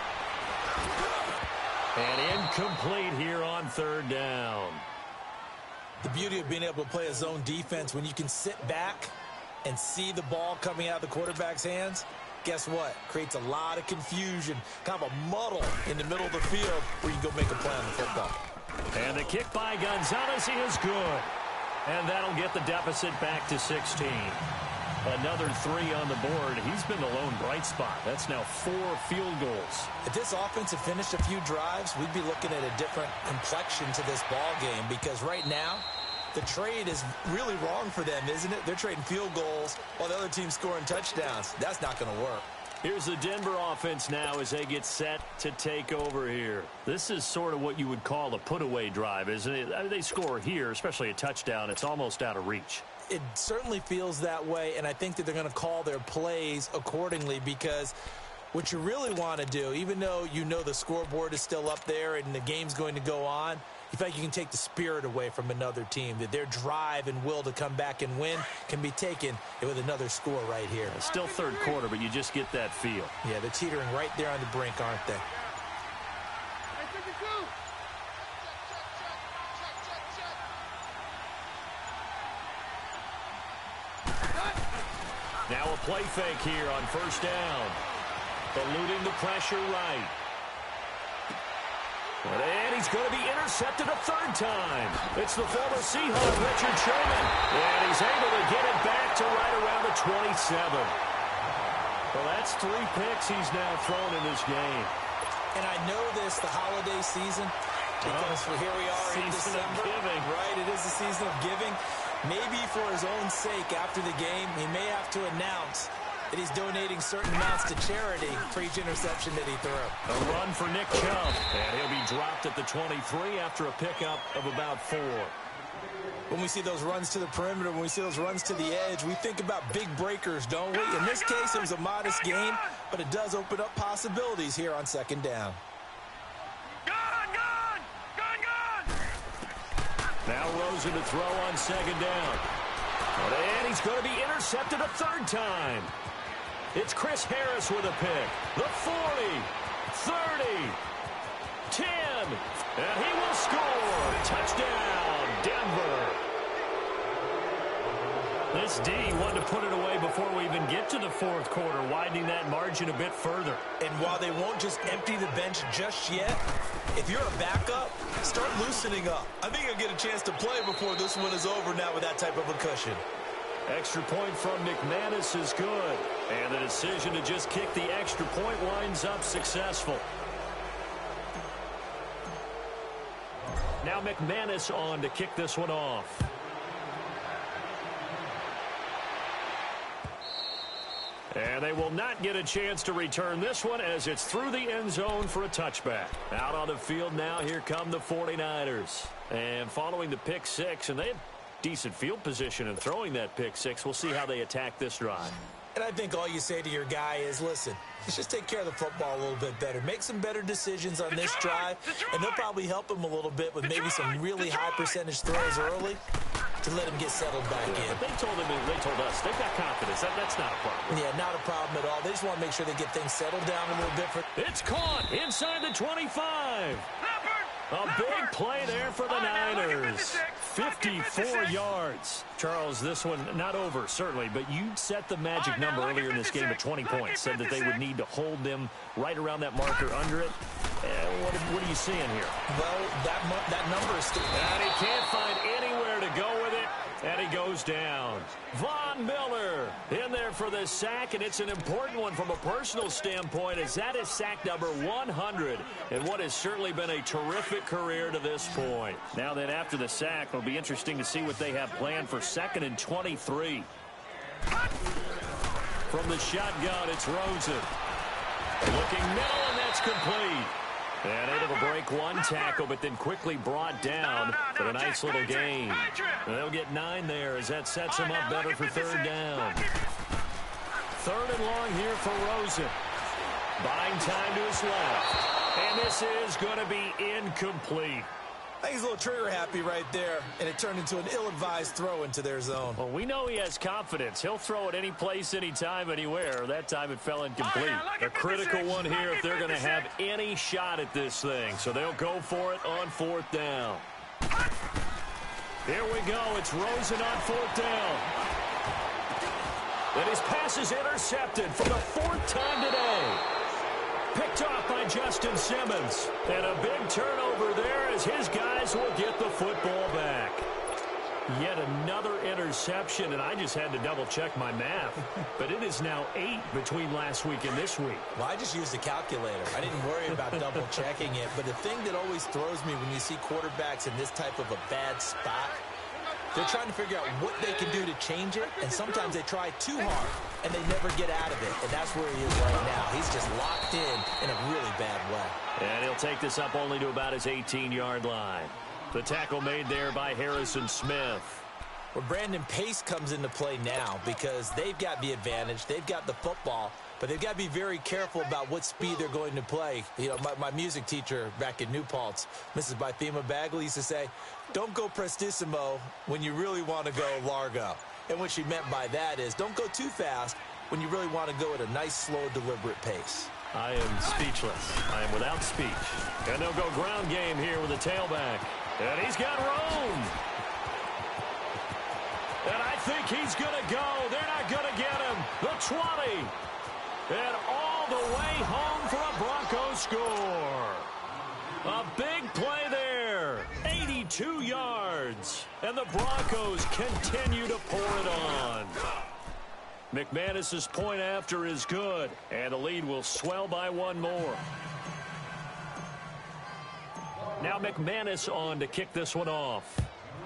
And incomplete here on third down. The beauty of being able to play a zone defense, when you can sit back and see the ball coming out of the quarterback's hands, guess what? Creates a lot of confusion, kind of a muddle in the middle of the field where you can go make a play on the football. And the kick by Gonzalez is good. And that'll get the deficit back to sixteen. Another three on the board. He's been the lone bright spot. That's now four field goals. If this offense had finished a few drives, we'd be looking at a different complexion to this ball game, because right now, the trade is really wrong for them, isn't it? They're trading field goals while the other team's scoring touchdowns. That's not going to work. Here's the Denver offense now as they get set to take over here. This is sort of what you would call a put-away drive, isn't it? I mean, they score here, especially a touchdown. It's almost out of reach. It certainly feels that way, and I think that they're going to call their plays accordingly, because what you really want to do, even though you know the scoreboard is still up there and the game's going to go on, you feel like you can take the spirit away from another team, that their drive and will to come back and win can be taken with another score right here. It's still third quarter, but you just get that feel. Yeah, they're teetering right there on the brink, aren't they? Now a play fake here on first down. Eluding the pressure right. And he's going to be intercepted a third time. It's the former Seahawk, Richard Sherman. And he's able to get it back to right around the twenty-seven. Well, that's three picks he's now thrown in this game. And I know this, the holiday season, because oh, here we are in December. Right, it is the season of giving. Maybe for his own sake, after the game, he may have to announce that he's donating certain amounts to charity for each interception that he threw. A run for Nick Chubb, and he'll be dropped at the twenty-three after a pickup of about four. When we see those runs to the perimeter, when we see those runs to the edge, we think about big breakers, don't we? In this case, it was a modest gain, but it does open up possibilities here on second down. Gone, gone, gone, gone. Now Rosen to throw on second down. And he's going to be intercepted a third time. It's Chris Harris with a pick. The forty, thirty, ten, and he will score. Touchdown, Denver. This D wanted to put it away before we even get to the fourth quarter, widening that margin a bit further. And while they won't just empty the bench just yet, if you're a backup, start loosening up. I think you'll get a chance to play before this one is over now with that type of a cushion. Extra point from McManus is good. And the decision to just kick the extra point winds up successful. Now McManus on to kick this one off. And they will not get a chance to return this one as it's through the end zone for a touchback. Out on the field now, here come the forty-niners. And following the pick six, and they had decent field position in throwing that pick six. We'll see how they attack this drive. And I think all you say to your guy is, listen, let's just take care of the football a little bit better. Make some better decisions on this drive, and they'll probably help him a little bit with maybe some really high percentage throws early to let him get settled back yeah, in. But they told him, they told us, they've got confidence. That, that's not a problem. Yeah, not a problem at all. They just want to make sure they get things settled down a little bit. For it's caught inside the twenty-five. A big play there for the Niners. fifty-four yards. Charles, this one not over, certainly, but you set the magic number earlier in this game at twenty points. Said that they would need to hold them right around that marker under it. Uh, what, what are you seeing here? Well, that, that number is still... And he can't find anywhere to go with it. And he goes down. Von Miller in there for the sack, and it's an important one from a personal standpoint, as that is sack number one hundred in what has certainly been a terrific career to this point. Now then, after the sack, it'll be interesting to see what they have planned for second and twenty-three. From the shotgun, it's Rosen. Looking middle, and that's complete. And able to break one tackle, but then quickly brought down for a nice little gain. And they'll get nine there as that sets them up better for third down. Third and long here for Rosen. Buying time to his left. And this is going to be incomplete. I think he's a little trigger happy right there, and it turned into an ill-advised throw into their zone. Well, we know he has confidence. He'll throw it any place, anytime, anywhere. That time it fell incomplete. A critical one here if they're going to have any shot at this thing. So they'll go for it on fourth down. Here we go. It's Rosen on fourth down. And his pass is intercepted for the fourth time today. Picked off by Justin Simmons. And a big turnover there as his guys will get the football back. Yet another interception, and I just had to double-check my math. But it is now eight between last week and this week. Well, I just used a calculator. I didn't worry about double-checking it. But the thing that always throws me when you see quarterbacks in this type of a bad spot, they're trying to figure out what they can do to change it, and sometimes they try too hard, and they never get out of it. And that's where he is right now. He's just locked in in a really bad way. And he'll take this up only to about his eighteen-yard line. The tackle made there by Harrison Smith. Well, Brandon Pace comes into play now because they've got the advantage. They've got the football, but they've got to be very careful about what speed they're going to play. You know, my, my music teacher back in New Paltz, Missus Bythema Bagley, used to say, don't go prestissimo when you really want to go largo. And what she meant by that is don't go too fast when you really want to go at a nice, slow, deliberate pace. I am speechless. I am without speech. And they'll go ground game here with a tailback. And he's got room. And I think he's going to go. They're not going to get him. The twenty. And all the way home for a Broncos score. A big play there. eighty-two yards. And the Broncos continue to pour it on. McManus's point after is good. And the lead will swell by one more. Now McManus on to kick this one off.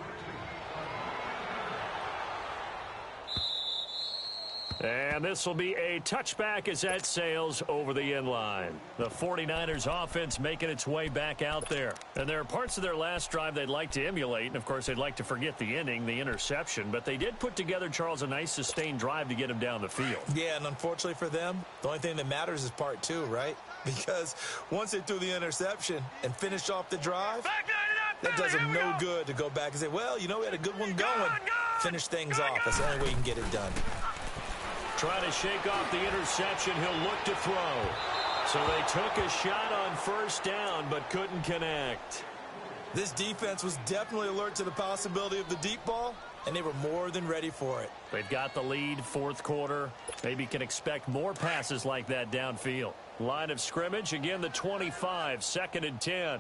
And this will be a touchback as that sails over the end line. The forty-niners offense making its way back out there. And there are parts of their last drive they'd like to emulate. And, of course, they'd like to forget the ending, the interception. But they did put together, Charles, a nice sustained drive to get him down the field. Yeah, and unfortunately for them, the only thing that matters is part two, right? Because once they threw the interception and finished off the drive, that does them no good to go back and say, well, you know, we had a good one going. Finish things off. That's the only way you can get it done. Trying to shake off the interception. He'll look to throw. So they took a shot on first down, but couldn't connect. This defense was definitely alert to the possibility of the deep ball, and they were more than ready for it. They've got the lead, fourth quarter. Maybe can expect more passes like that downfield. Line of scrimmage, again the twenty-five, second and ten.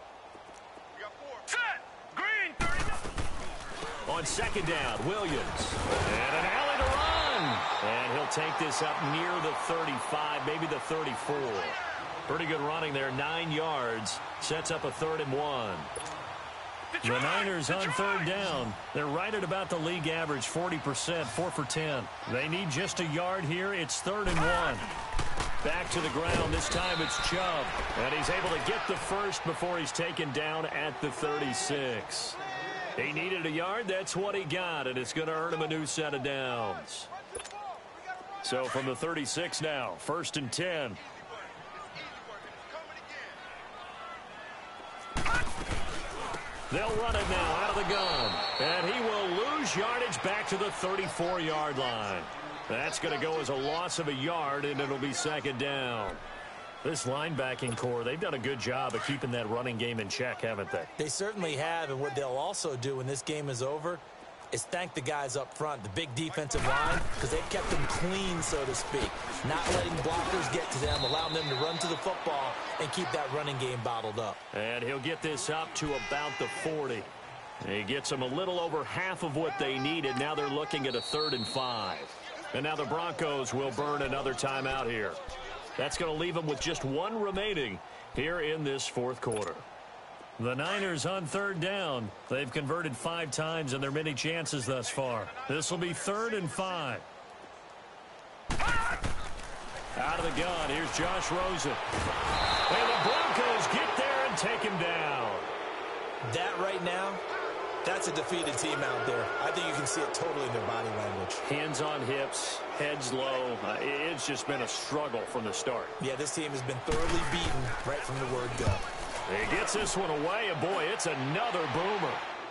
Set! Green, thirty. On second down, Williams. And an alley to run. And he'll take this up near the thirty-five, maybe the thirty-four. Pretty good running there, nine yards. Sets up a third and one. The Niners on third down. They're right at about the league average, forty percent, four for ten. They need just a yard here. It's third and one. Back to the ground. This time it's Chubb. And he's able to get the first before he's taken down at the thirty-six. He needed a yard. That's what he got, and it's going to earn him a new set of downs. So from the thirty-six now, first and ten. They'll run it now out of the gun. And he will lose yardage back to the thirty-four-yard line. That's going to go as a loss of a yard, and it'll be second down. This linebacking core, they've done a good job of keeping that running game in check, haven't they? They certainly have, and what they'll also do when this game is over is thank the guys up front, the big defensive line, because they've kept them clean, so to speak. Not letting blockers get to them, allowing them to run to the football and keep that running game bottled up. And he'll get this up to about the forty. He gets them a little over half of what they needed. Now they're looking at a third and five. And now the Broncos will burn another timeout here. That's going to leave them with just one remaining here in this fourth quarter. The Niners on third down. They've converted five times in their many chances thus far. This will be third and five. Out of the gun, here's Josh Rosen. And the Broncos get there and take him down. That right now That's a defeated team out there. I think you can see it totally in their body language. Hands on hips, heads low. Uh, it's just been a struggle from the start. Yeah, this team has been thoroughly beaten right from the word go. He gets this one away, and boy, it's another boomer.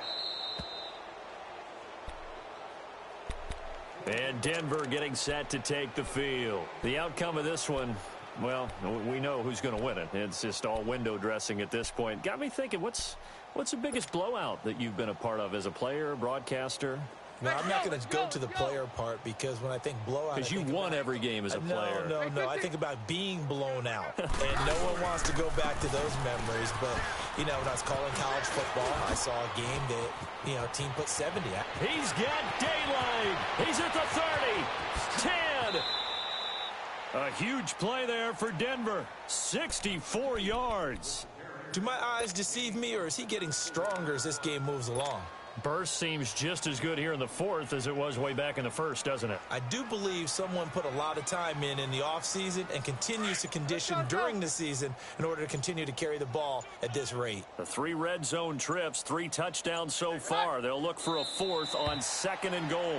And Denver getting set to take the field. The outcome of this one, well, we know who's going to win it. It's just all window dressing at this point. Got me thinking, what's what's the biggest blowout that you've been a part of as a player, broadcaster? No, I'm not going to go to the player part because when I think blowout, because you won every game as a no, player. No, no, no. I think about being blown out, and no one wants to go back to those memories. But you know, when I was calling college football, I saw a game that you know, a team put seventy at. He's got daylight. He's at the thirty, ten. A huge play there for Denver. sixty-four yards. Do my eyes deceive me, or is he getting stronger as this game moves along? Burst seems just as good here in the fourth as it was way back in the first, doesn't it? I do believe someone put a lot of time in in the offseason and continues to condition during the season in order to continue to carry the ball at this rate. The three red zone trips, three touchdowns so far. They'll look for a fourth on second and goal.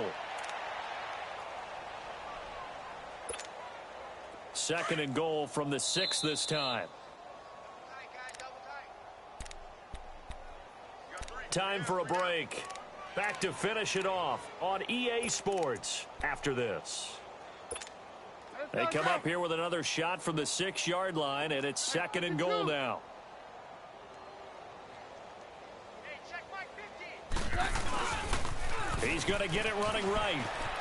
Second and goal from the six this time. Time for a break. Back to finish it off on E A Sports after this. They come up here with another shot from the six-yard line, and it's second and goal now. He's going to get it running right.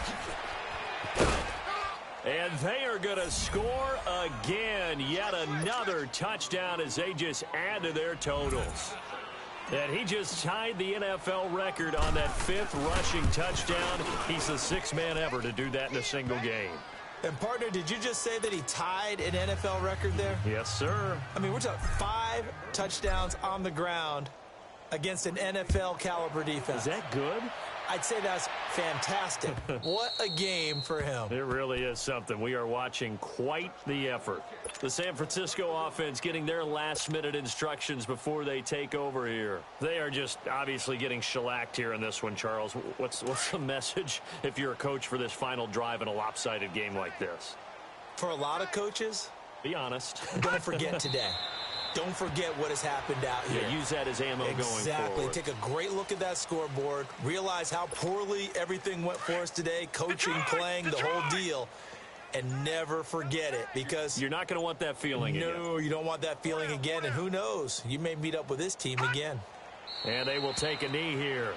And they are going to score again. Yet another touchdown as they just add to their totals. And he just tied the N F L record on that fifth rushing touchdown. He's the sixth man ever to do that in a single game. And, partner, did you just say that he tied an N F L record there? Yes, sir. I mean, we're talking five touchdowns on the ground against an N F L caliber defense. Is that good? I'd say that's fantastic. What a game for him. It really is something. We are watching quite the effort. The San Francisco offense getting their last-minute instructions before they take over here. They are just obviously getting shellacked here in this one, Charles. What's, what's the message if you're a coach for this final drive in a lopsided game like this? For a lot of coaches, be honest. Don't forget today. Don't forget what has happened out here. Yeah, use that as ammo exactly. going forward. Take a great look at that scoreboard. Realize how poorly everything went for us today. Coaching, playing, the whole deal. And never forget it, because you're not going to want that feeling no, again. No, you don't want that feeling again. And who knows? You may meet up with this team again. And they will take a knee here.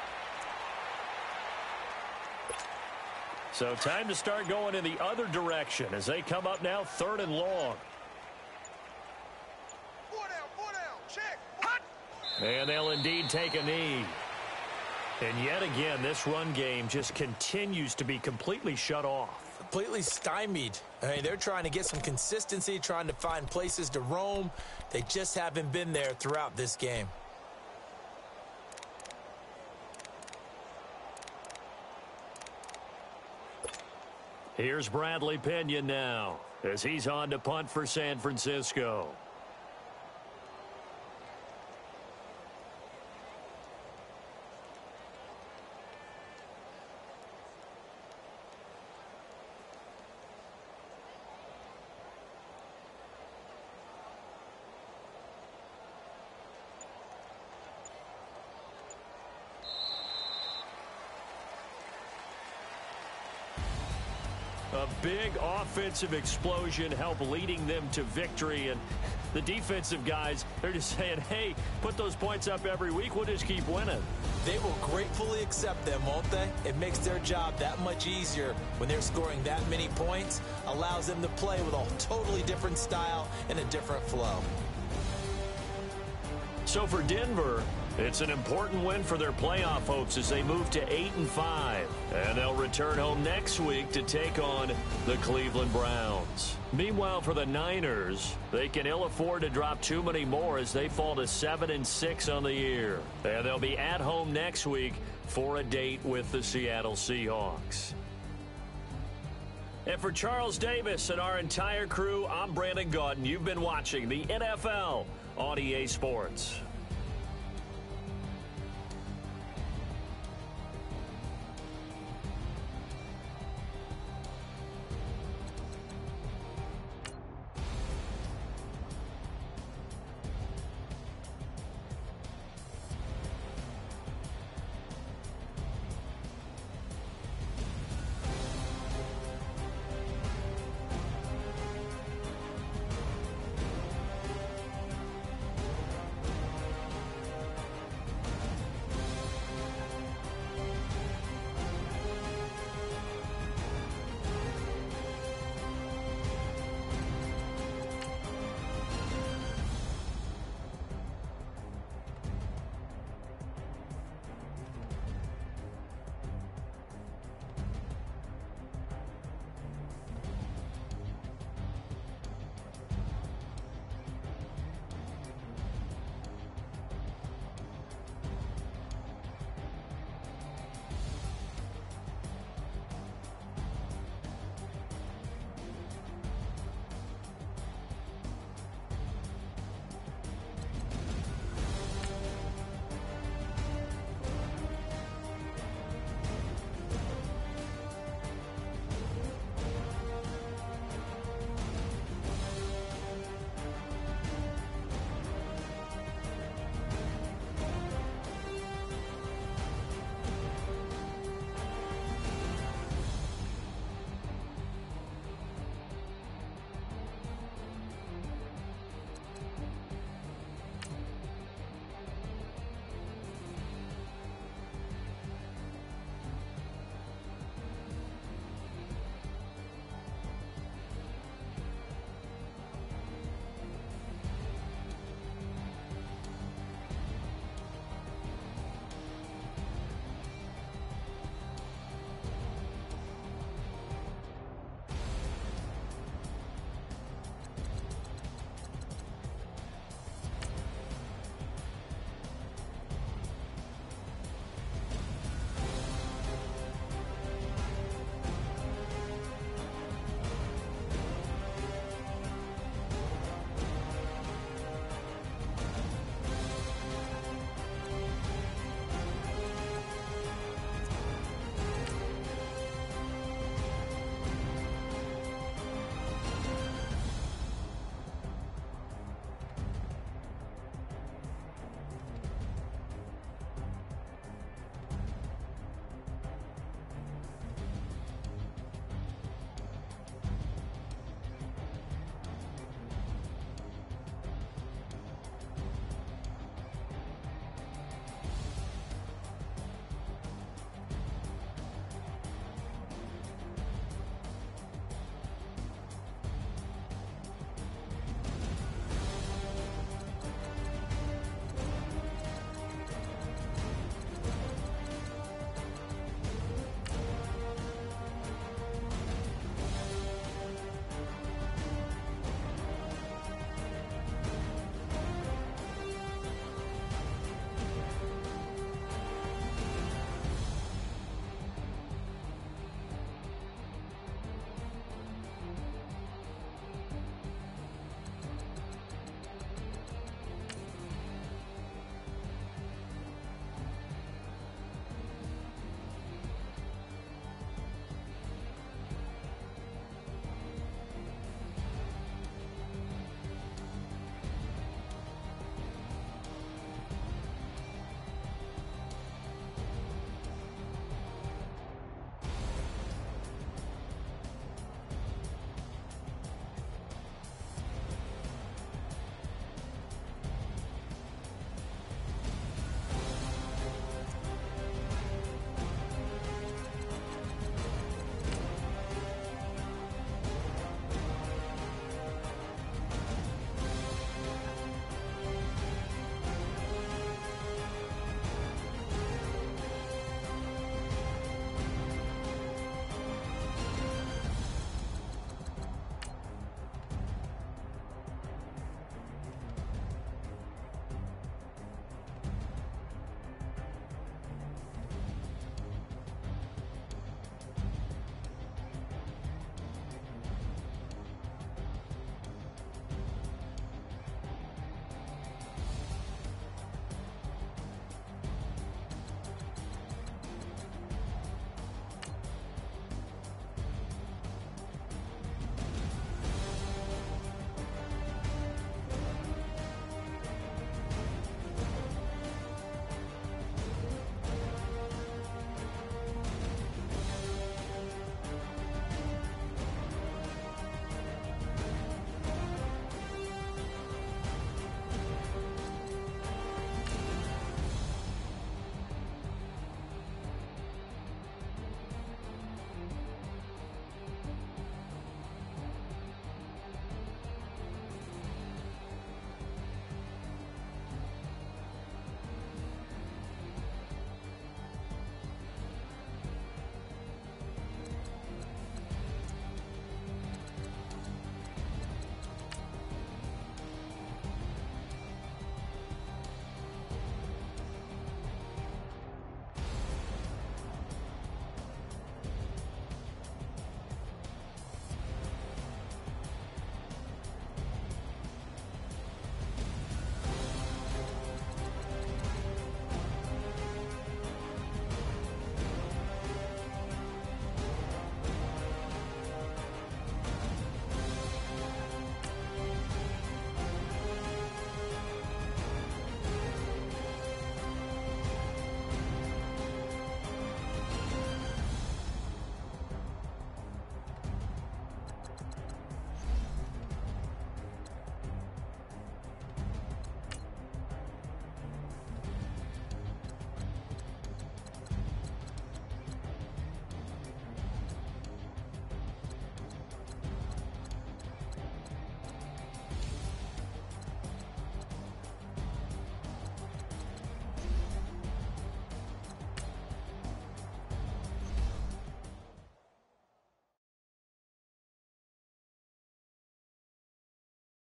So time to start going in the other direction as they come up now third and long. And they'll indeed take a knee. And yet again, this run game just continues to be completely shut off. Completely stymied. I mean, they're trying to get some consistency, trying to find places to roam. They just haven't been there throughout this game. Here's Bradley Pinion now as he's on to punt for San Francisco. A big offensive explosion helped leading them to victory. And the defensive guys, they're just saying, hey, put those points up every week. We'll just keep winning. They will gratefully accept them, won't they? It makes their job that much easier when they're scoring that many points. Allows them to play with a totally different style and a different flow. So for Denver, it's an important win for their playoff hopes as they move to eight and five. And they'll return home next week to take on the Cleveland Browns. Meanwhile, for the Niners, they can ill afford to drop too many more as they fall to seven and six on the year. And they'll be at home next week for a date with the Seattle Seahawks. And for Charles Davis and our entire crew, I'm Brandon Gaudin. You've been watching the N F L on E A Sports.